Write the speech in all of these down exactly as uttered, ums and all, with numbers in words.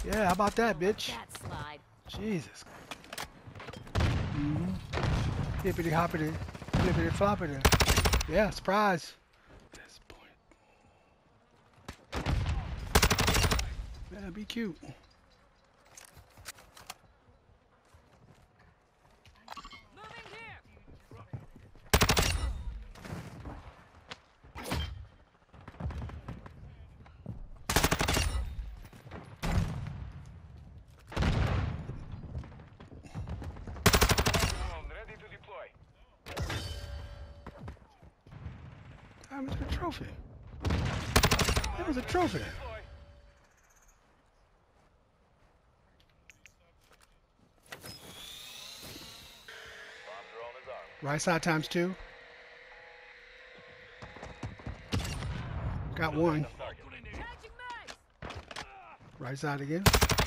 Yeah, how about that, bitch? That slide. Jesus. Mm-hmm. Hippity hoppity, flippity floppity. Yeah, surprise. This point. Yeah, be cute. Moving here. Ready to deploy. That was a trophy. That was a trophy. Right side times two. Got one. Changing mags. Right side again.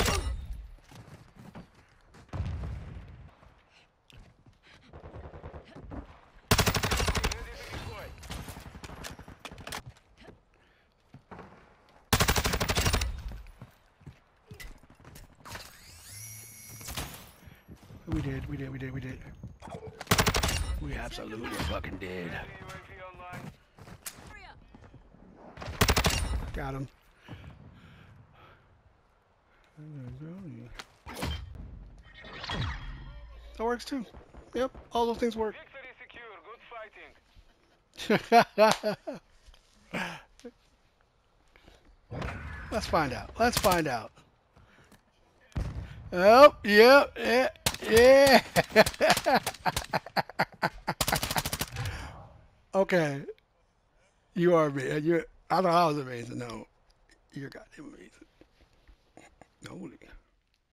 We did, we did, we did, we did. We absolutely fucking did. Got him. That works too. Yep, all those things work. Victory secure. Good fighting. Let's find out. Let's find out. Oh, yep, yeah, yeah. Okay, you are amazing. You, I thought I was amazing. No, you're goddamn amazing. Holy.